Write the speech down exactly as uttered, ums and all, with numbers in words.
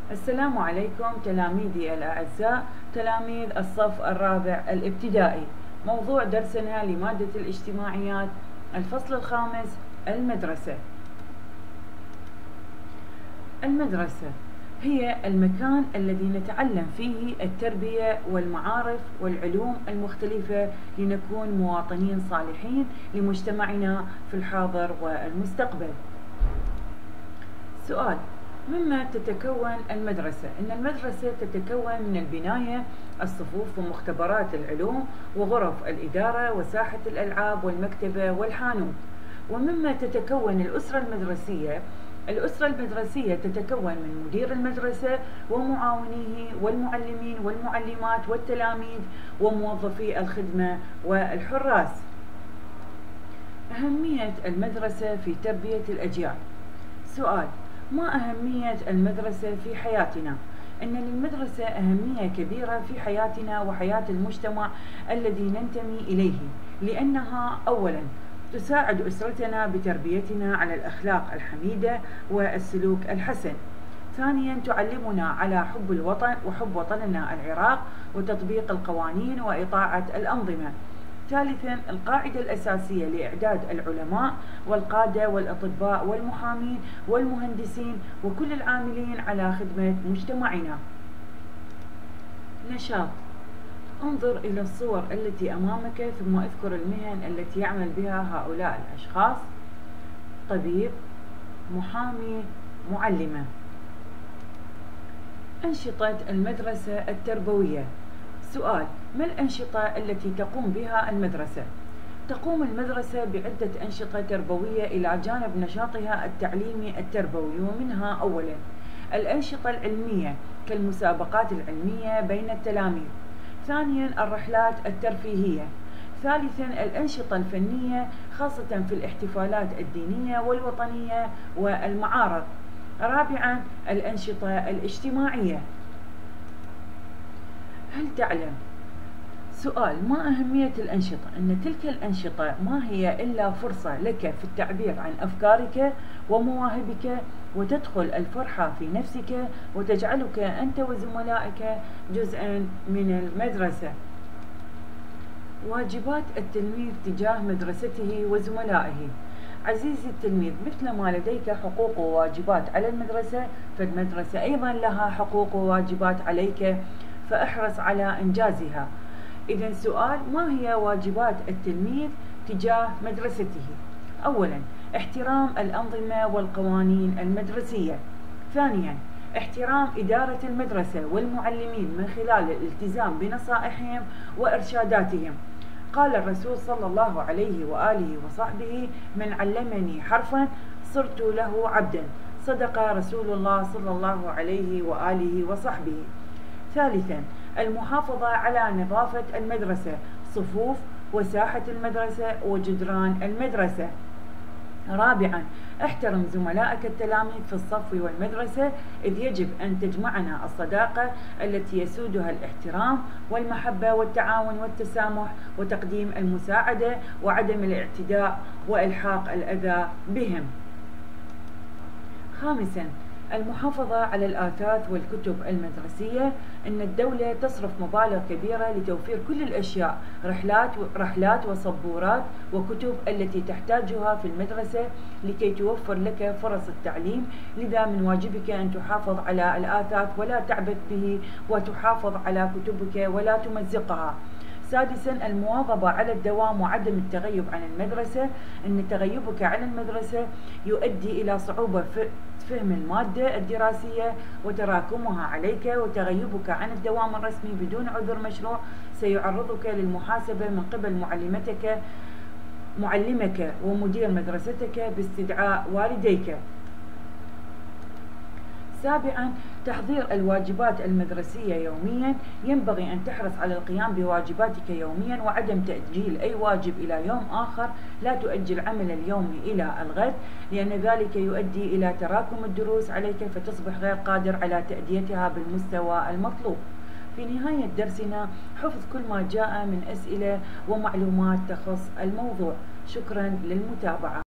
السلام عليكم تلاميذي الأعزاء، تلاميذ الصف الرابع الابتدائي. موضوع درسنا لمادة الاجتماعيات الفصل الخامس، المدرسة. المدرسة هي المكان الذي نتعلم فيه التربية والمعارف والعلوم المختلفة لنكون مواطنين صالحين لمجتمعنا في الحاضر والمستقبل. سؤال: مما تتكون المدرسة؟ إن المدرسة تتكون من البناية، الصفوف ومختبرات العلوم وغرف الإدارة وساحة الألعاب والمكتبة والحانوت. ومما تتكون الأسرة المدرسية، الأسرة المدرسية تتكون من مدير المدرسة ومعاونيه والمعلمين والمعلمات والتلاميذ وموظفي الخدمة والحراس. أهمية المدرسة في تربية الأجيال. سؤال: ما أهمية المدرسة في حياتنا؟ إن للمدرسة أهمية كبيرة في حياتنا وحياة المجتمع الذي ننتمي إليه، لأنها أولاً تساعد أسرتنا بتربيتنا على الأخلاق الحميدة والسلوك الحسن. ثانياً تعلمنا على حب الوطن وحب وطننا العراق وتطبيق القوانين وإطاعة الأنظمة. ثالثاً القاعدة الأساسية لإعداد العلماء والقادة والأطباء والمحامين والمهندسين وكل العاملين على خدمة مجتمعنا. نشاط: انظر إلى الصور التي أمامك ثم اذكر المهن التي يعمل بها هؤلاء الأشخاص: طبيب، محامي، معلمة. أنشطة المدرسة التربوية. سؤال: ما الأنشطة التي تقوم بها المدرسة؟ تقوم المدرسة بعدة أنشطة تربوية إلى جانب نشاطها التعليمي التربوي، ومنها أولاً الأنشطة العلمية كالمسابقات العلمية بين التلاميذ. ثانياً الرحلات الترفيهية. ثالثاً الأنشطة الفنية خاصة في الاحتفالات الدينية والوطنية والمعارض. رابعاً الأنشطة الاجتماعية. هل تعلم؟ سؤال: ما أهمية الأنشطة؟ أن تلك الأنشطة ما هي إلا فرصة لك في التعبير عن أفكارك ومواهبك، وتدخل الفرحة في نفسك وتجعلك أنت وزملائك جزءاً من المدرسة. واجبات التلميذ تجاه مدرسته وزملائه. عزيزي التلميذ، مثل ما لديك حقوق وواجبات على المدرسة، فالمدرسة أيضاً لها حقوق وواجبات عليك، فاحرص على إنجازها. إذن سؤال: ما هي واجبات التلميذ تجاه مدرسته؟ أولاً احترام الأنظمة والقوانين المدرسية. ثانياً احترام إدارة المدرسة والمعلمين من خلال الالتزام بنصائحهم وإرشاداتهم. قال الرسول صلى الله عليه وآله وصحبه: من علمني حرفاً صرت له عبداً. صدق رسول الله صلى الله عليه وآله وصحبه. ثالثاً المحافظة على نظافة المدرسة، صفوف وساحة المدرسة وجدران المدرسة. رابعاً احترم زملائك التلاميذ في الصف والمدرسة، إذ يجب أن تجمعنا الصداقة التي يسودها الاحترام والمحبة والتعاون والتسامح وتقديم المساعدة وعدم الاعتداء وإلحاق الأذى بهم. خامساً المحافظة على الآثاث والكتب المدرسية. إن الدولة تصرف مبالغ كبيرة لتوفير كل الأشياء، رحلات رحلات وصبورات وكتب التي تحتاجها في المدرسة لكي توفر لك فرص التعليم، لذا من واجبك أن تحافظ على الآثاث ولا تعبث به، وتحافظ على كتبك ولا تمزقها. سادساً المواظبة على الدوام وعدم التغيب عن المدرسة. إن تغيبك عن المدرسة يؤدي إلى صعوبة في فهم المادة الدراسية وتراكمها عليك، وتغيبك عن الدوام الرسمي بدون عذر مشروع سيعرضك للمحاسبة من قبل معلمتك معلمك ومدير مدرستك باستدعاء والديك. سابعاً تحضير الواجبات المدرسية يومياً. ينبغي أن تحرص على القيام بواجباتك يومياً وعدم تأجيل أي واجب إلى يوم آخر. لا تؤجل عمل اليوم إلى الغد، لأن ذلك يؤدي إلى تراكم الدروس عليك فتصبح غير قادر على تأديتها بالمستوى المطلوب. في نهاية درسنا حفظ كل ما جاء من أسئلة ومعلومات تخص الموضوع. شكراً للمتابعة.